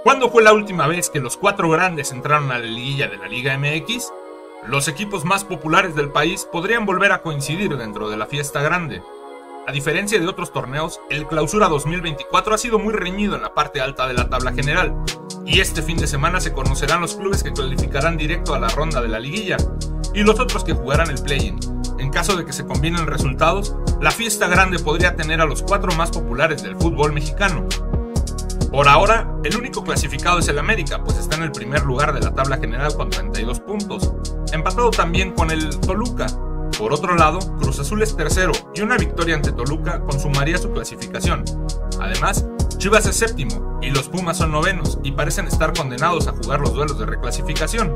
¿Cuándo fue la última vez que los cuatro grandes entraron a la liguilla de la Liga MX? Los equipos más populares del país podrían volver a coincidir dentro de la fiesta grande. A diferencia de otros torneos, el Clausura 2024 ha sido muy reñido en la parte alta de la tabla general, y este fin de semana se conocerán los clubes que clasificarán directo a la ronda de la liguilla, y los otros que jugarán el play-in. En caso de que se combinen resultados, la fiesta grande podría tener a los cuatro más populares del fútbol mexicano. Por ahora, el único clasificado es el América, pues está en el primer lugar de la tabla general con 32 puntos, empatado también con el Toluca. Por otro lado, Cruz Azul es tercero y una victoria ante Toluca consumaría su clasificación. Además, Chivas es séptimo y los Pumas son novenos y parecen estar condenados a jugar los duelos de reclasificación.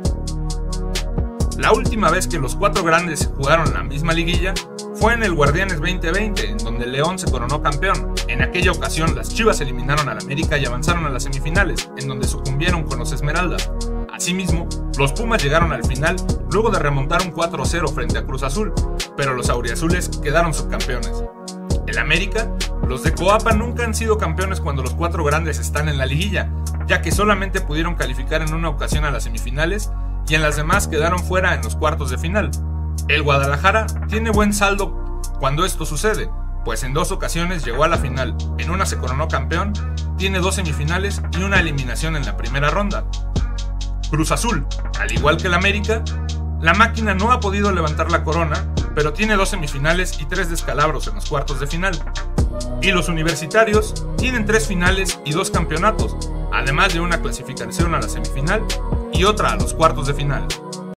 La última vez que los cuatro grandes jugaron la misma liguilla fue en el Guardianes 2020, en donde el León se coronó campeón. En aquella ocasión, las Chivas eliminaron al América y avanzaron a las semifinales, en donde sucumbieron con los Esmeraldas. Asimismo, los Pumas llegaron al final luego de remontar un 4-0 frente a Cruz Azul, pero los auriazules quedaron subcampeones. El América, los de Coapa nunca han sido campeones cuando los cuatro grandes están en la liguilla, ya que solamente pudieron calificar en una ocasión a las semifinales y en las demás quedaron fuera en los cuartos de final. El Guadalajara tiene buen saldo cuando esto sucede, pues en dos ocasiones llegó a la final, en una se coronó campeón, tiene dos semifinales y una eliminación en la primera ronda. Cruz Azul, al igual que el América, la máquina no ha podido levantar la corona, pero tiene dos semifinales y tres descalabros en los cuartos de final. Y los universitarios tienen tres finales y dos campeonatos, además de una clasificación a la semifinal y otra a los cuartos de final.